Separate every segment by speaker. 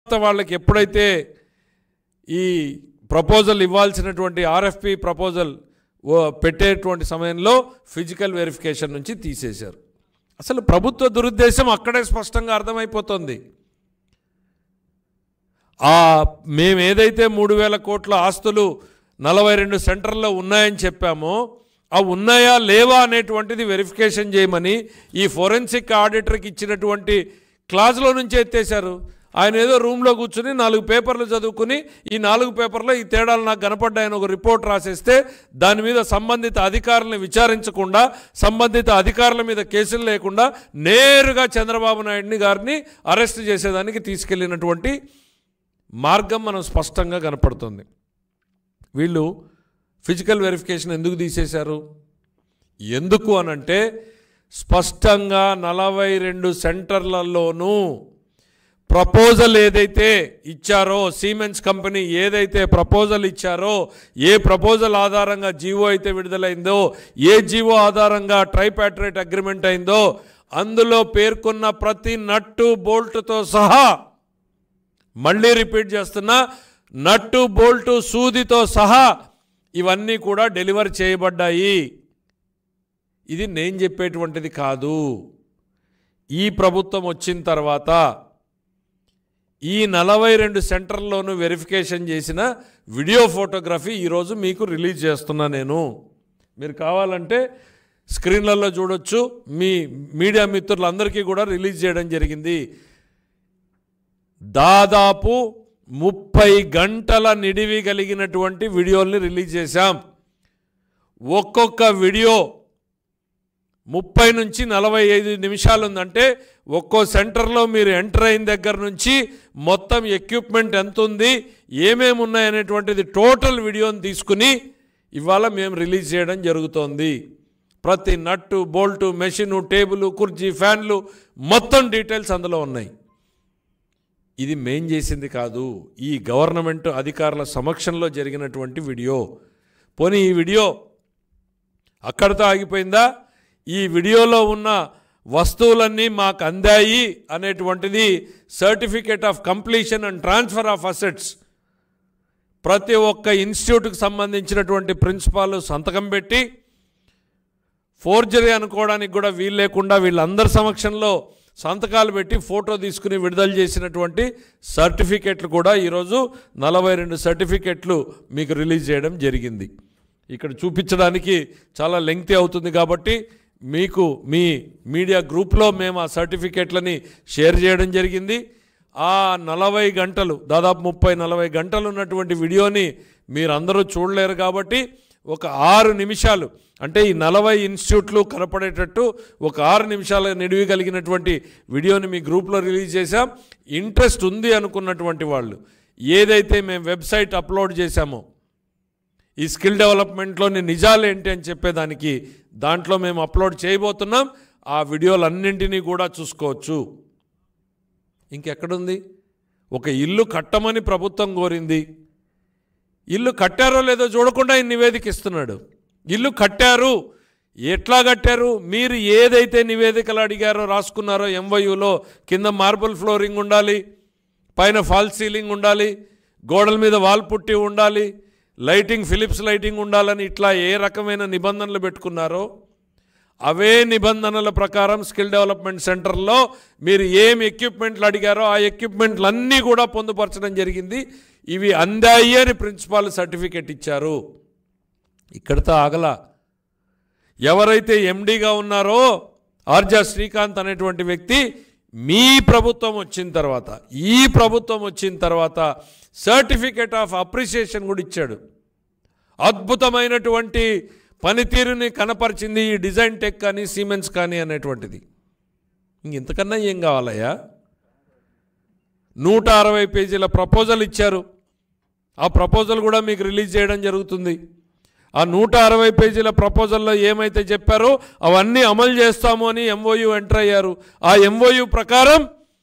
Speaker 1: వాళ్ళకి ఎప్పుడైతే ఈ ప్రపోజల్ ఇవ్వాల్సినటువంటి ఆర్ఎఫ్పి ప్రపోజల్ పెట్టేటువంటి సమయంలో ఫిజికల్ వెరిఫికేషన్ నుంచి తీసేశారు. అసలు ప్రభుత్వ దురుద్దేశం అక్కడే స్పష్టంగా అర్థమైపోతుంది. మేము ఏదైతే 3,000 కోట్ల ఆస్తులు 42 సెంటర్లో ఉన్నాయని చెప్పామో ఆ ఉన్నాయా లేవా అనేటువంటిది వెరిఫికేషన్ చేయమని ఈ ఫోరెన్సిక్ ఆడిటర్కి ఇచ్చినటువంటి క్లాజ్లో నుంచి ఎత్తేశారు. ఆయన ఏదో రూమ్లో కూర్చుని 4 పేపర్లు చదువుకుని ఈ 4 పేపర్లో ఈ తేడాలు నాకు కనపడ్డాయని ఒక రిపోర్ట్ రాసేస్తే దాని మీద సంబంధిత అధికారులను విచారించకుండా సంబంధిత అధికారుల మీద కేసులు లేకుండా నేరుగా చంద్రబాబు నాయుడు గారిని అరెస్ట్ చేసేదానికి తీసుకెళ్ళినటువంటి మార్గం మనం స్పష్టంగా కనపడుతుంది. వీళ్ళు ఫిజికల్ వెరిఫికేషన్ ఎందుకు తీసేశారు? ఎందుకు అనంటే స్పష్టంగా 42 సెంటర్లలోనూ ప్రపోజల్ ఏదైతే ఇచ్చారో సిమెన్స్ కంపెనీ ఏదైతే ప్రపోజల్ ఇచ్చారో ఏ ప్రపోజల్ ఆధారంగా జీవో అయితే విడుదలైందో ఏ జీవో ఆధారంగా ట్రైపాట్రేట్ అగ్రిమెంట్ అయిందో అందులో పేర్కొన్న ప్రతి నట్టు బోల్టుతో సహా, మళ్ళీ రిపీట్ చేస్తున్నా, నట్టు బోల్టు సూదితో సహా ఇవన్నీ కూడా డెలివర్ చేయబడ్డాయి. ఇది నేను చెప్పేటువంటిది కాదు. ఈ ప్రభుత్వం వచ్చిన తర్వాత ఈ 42 సెంటర్లోనూ వెరిఫికేషన్ చేసిన వీడియో ఫోటోగ్రఫీ ఈరోజు మీకు రిలీజ్ చేస్తున్నా నేను. మీరు కావాలంటే స్క్రీన్లలో చూడొచ్చు. మీ మీడియా మిత్రులందరికీ కూడా రిలీజ్ చేయడం జరిగింది. దాదాపు 30 గంటల నిడివి కలిగినటువంటి వీడియోల్ని రిలీజ్ చేశాం. ఒక్కొక్క వీడియో 30 నుంచి 45 నిమిషాలు ఉందంటే ఒక్కో సెంటర్లో మీరు ఎంటర్ అయిన దగ్గర నుంచి మొత్తం ఎక్విప్మెంట్ ఎంత ఉంది, ఏమేమి ఉన్నాయనేటువంటిది టోటల్ వీడియోని తీసుకుని ఇవాళ మేము రిలీజ్ చేయడం జరుగుతోంది. ప్రతి నట్టు బోల్టు మెషిను టేబుల్ కుర్చీ ఫ్యాన్లు మొత్తం డీటెయిల్స్ అందులో ఉన్నాయి. ఇది మేం చేసింది కాదు, ఈ గవర్నమెంట్ అధికారుల సమక్షంలో జరిగినటువంటి వీడియో. పోనీ ఈ వీడియో అక్కడితో ఆగిపోయిందా? ఈ వీడియోలో ఉన్న వస్తువులన్నీ మాకు అందాయి అనేటువంటిది certificate of completion and transfer of assets ప్రతి ఒక్క ఇన్స్టిట్యూట్కి సంబంధించినటువంటి ప్రిన్సిపాల్ సంతకం పెట్టి ఫోర్జరీ అనుకోవడానికి కూడా వీలు లేకుండా వీళ్ళందరి సమక్షంలో సంతకాలు పెట్టి ఫోటో తీసుకుని విడుదల చేసినటువంటి సర్టిఫికెట్లు కూడా ఈరోజు 42 సర్టిఫికెట్లు మీకు రిలీజ్ చేయడం జరిగింది. ఇక్కడ చూపించడానికి చాలా లెంగ్తీ అవుతుంది కాబట్టి మీకు మీ మీడియా గ్రూప్లో మేము ఆ సర్టిఫికెట్లని షేర్ చేయడం జరిగింది. ఆ 40 గంటలు దాదాపు 30-40 గంటలు ఉన్నటువంటి వీడియోని మీరందరూ చూడలేరు కాబట్టి ఒక 6 నిమిషాలు అంటే ఈ 40 ఇన్స్టిట్యూట్లు కనపడేటట్టు ఒక 6 నిమిషాల నిడివి కలిగినటువంటి వీడియోని మీ గ్రూప్లో రిలీజ్ చేశాం. ఇంట్రెస్ట్ ఉంది అనుకున్నటువంటి వాళ్ళు ఏదైతే మేము వెబ్సైట్ అప్లోడ్ చేశామో ఈ స్కిల్ డెవలప్మెంట్లోని నిజాలు ఏంటి అని చెప్పేదానికి దాంట్లో మేము అప్లోడ్ చేయబోతున్నాం. ఆ వీడియోలన్నింటినీ కూడా చూసుకోవచ్చు. ఇంకెక్కడుంది? ఒక ఇల్లు కట్టమని ప్రభుత్వం కోరింది, ఇల్లు కట్టారో లేదో చూడకుండా ఈ నివేదిక ఇస్తున్నాడు. ఇల్లు కట్టారు, ఎట్లా కట్టారు? మీరు ఏదైతే నివేదికలు అడిగారో రాసుకున్నారో ఎంవైయూలో కింద మార్బుల్ ఫ్లోరింగ్ ఉండాలి, పైన ఫాల్ సీలింగ్ ఉండాలి, గోడల మీద వాల్ పుట్టి ఉండాలి, లైటింగ్ ఫిలిప్స్ లైటింగ్ ఉండాలని ఇట్లా ఏ రకమైన నిబంధనలు పెట్టుకున్నారో అవే నిబంధనల ప్రకారం స్కిల్ డెవలప్మెంట్ సెంటర్లో మీరు ఏం ఎక్విప్మెంట్లు అడిగారో ఆ ఎక్విప్మెంట్లు అన్నీ కూడా పొందుపరచడం జరిగింది. ఇవి అందాయి అని ప్రిన్సిపాల్ సర్టిఫికెట్ ఇచ్చారు. ఇక్కడితో ఆగల. ఎవరైతే ఎండీగా ఉన్నారో ఆర్జా శ్రీకాంత్ అనేటువంటి వ్యక్తి మీ ప్రభుత్వం వచ్చిన తర్వాత ఈ ప్రభుత్వం వచ్చిన తర్వాత సర్టిఫికేట్ ఆఫ్ అప్రిసియేషన్ కూడా ఇచ్చాడు. అద్భుతమైనటువంటి పనితీరుని కనపరిచింది ఈ డిజైన్ టెక్ కానీ సిమెన్స్ కానీ అనేటువంటిది. ఇంతకన్నా ఏం కావాలయ్యా? 160 పేజీల ప్రపోజల్ ఇచ్చారు. ఆ ప్రపోజల్ కూడా మీకు రిలీజ్ చేయడం జరుగుతుంది. ఆ 160 పేజీల ప్రపోజల్లో ఏమైతే చెప్పారో అవన్నీ అమలు చేస్తాము అని ఎంఓయూ ఎంటర్ అయ్యారు. ఆ ఎంఓయూ ప్రకారం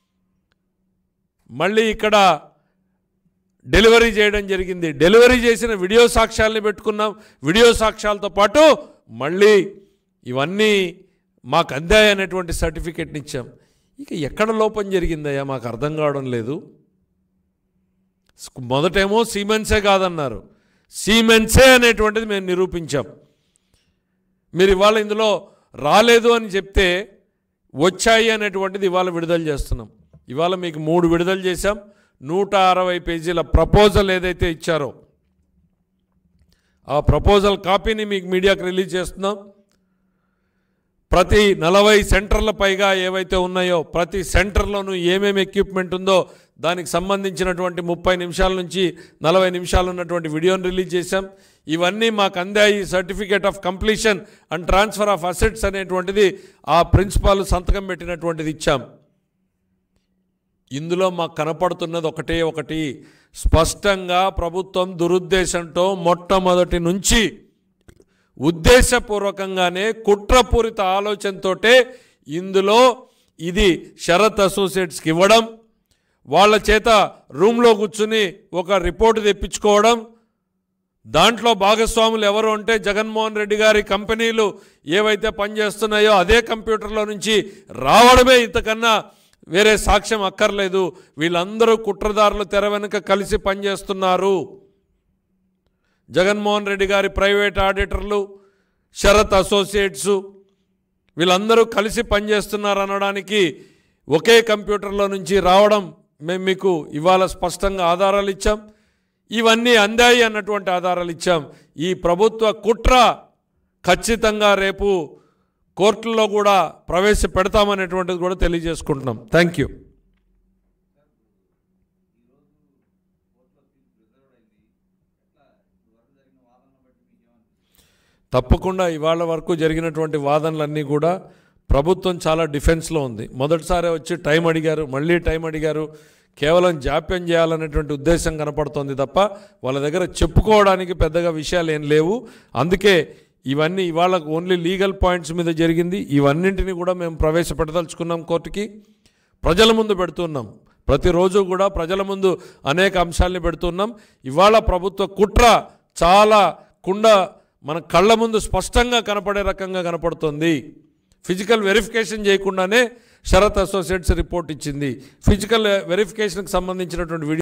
Speaker 1: మళ్ళీ ఇక్కడ డెలివరీ చేయడం జరిగింది. డెలివరీ చేసిన వీడియో సాక్ష్యాలని పెట్టుకున్నాం. వీడియో సాక్ష్యాలతో పాటు మళ్ళీ ఇవన్నీ మాకు అందాయి అనేటువంటి సర్టిఫికెట్ని ఇచ్చాం. ఇక ఎక్కడ లోపం జరిగిందయ్యా మాకు అర్థం కావడం లేదు. మొదటేమో సీమెన్సే కాదన్నారు, సీమెన్సే అనేటువంటిది మేము నిరూపించాం. మీరు ఇవాళ ఇందులో రాలేదు అని చెప్తే వచ్చాయి అనేటువంటిది ఇవాళ విడుదల చేస్తున్నాం. ఇవాళ మీకు 3 విడుదల చేశాం. 160 పేజీల ప్రపోజల్ ఏదైతే ఇచ్చారో ఆ ప్రపోజల్ కాపీని మీకు మీడియాకు రిలీజ్ చేస్తున్నాం. ప్రతి 40 సెంటర్ల పైగా ఏవైతే ఉన్నాయో ప్రతి సెంటర్లోనూ ఏమేమి ఎక్విప్మెంట్ ఉందో దానికి సంబంధించినటువంటి 30 నిమిషాల నుంచి 40 నిమిషాలు ఉన్నటువంటి వీడియోని రిలీజ్ చేశాం. ఇవన్నీ మాకు అందాయి. Certificate of completion and transfer of assets అనేటువంటిది ఆ ప్రిన్సిపాల్ సంతకం పెట్టినటువంటిది ఇచ్చాం. ఇందులో మాకు కనపడుతున్నది ఒకటి, స్పష్టంగా ప్రభుత్వం దురుద్దేశంతో మొట్టమొదటి నుంచి ఉద్దేశపూర్వకంగానే కుట్రపూరిత ఆలోచనతోటే ఇందులో ఇది శరత్ అసోసియేట్స్కి ఇవ్వడం, వాళ్ళ చేత రూమ్లో కూర్చుని ఒక రిపోర్టు తెప్పించుకోవడం, దాంట్లో భాగస్వాములు ఎవరు అంటే జగన్మోహన్ రెడ్డి గారి కంపెనీలు ఏవైతే పనిచేస్తున్నాయో అదే కంప్యూటర్లో నుంచి రావడమే, ఇంతకన్నా వేరే సాక్ష్యం అక్కర్లేదు. వీళ్ళందరూ కుట్రదారులు తెర వెనుక కలిసి పనిచేస్తున్నారు. జగన్మోహన్ రెడ్డి గారి ప్రైవేట్ ఆడిటర్లు, శరత్ అసోసియేట్సు వీళ్ళందరూ కలిసి పనిచేస్తున్నారు అనడానికి ఒకే కంప్యూటర్లో నుంచి రావడం మేము మీకు ఇవాళ స్పష్టంగా ఆధారాలు ఇచ్చాం. ఇవన్నీ అందాయి అన్నటువంటి ఆధారాలు ఇచ్చాం. ఈ ప్రభుత్వ కుట్ర ఖచ్చితంగా రేపు కోర్టుల్లో కూడా ప్రవేశపెడతామనేటువంటిది కూడా తెలియజేసుకుంటున్నాం. Thank you. తప్పకుండా ఇవాళ వరకు జరిగినటువంటి వాదనలన్నీ కూడా ప్రభుత్వం చాలా డిఫెన్స్లో ఉంది. మొదటిసారి వచ్చి టైం అడిగారు, మళ్ళీ టైం అడిగారు. కేవలం జాప్యం చేయాలనేటువంటి ఉద్దేశం కనపడుతోంది తప్ప వాళ్ళ దగ్గర చెప్పుకోవడానికి పెద్దగా విషయాలు ఏం లేవు. అందుకే ఇవన్నీ ఇవాళ ఓన్లీ లీగల్ పాయింట్స్ మీద జరిగింది. ఇవన్నింటినీ కూడా మేము ప్రవేశపెట్టదలుచుకున్నాం కోర్టుకి, ప్రజల ముందు పెడుతున్నాం. ప్రతిరోజు కూడా ప్రజల ముందు అనేక అంశాలని పెడుతున్నాం. ఇవాళ ప్రభుత్వ కుట్ర చాలా మన కళ్ళ ముందు స్పష్టంగా కనపడే రకంగా కనపడుతుంది. ఫిజికల్ వెరిఫికేషన్ చేయకుండానే శరత్ అసోసియేట్స్ రిపోర్ట్ ఇచ్చింది. ఫిజికల్ వెరిఫికేషన్కి సంబంధించినటువంటి వీడియో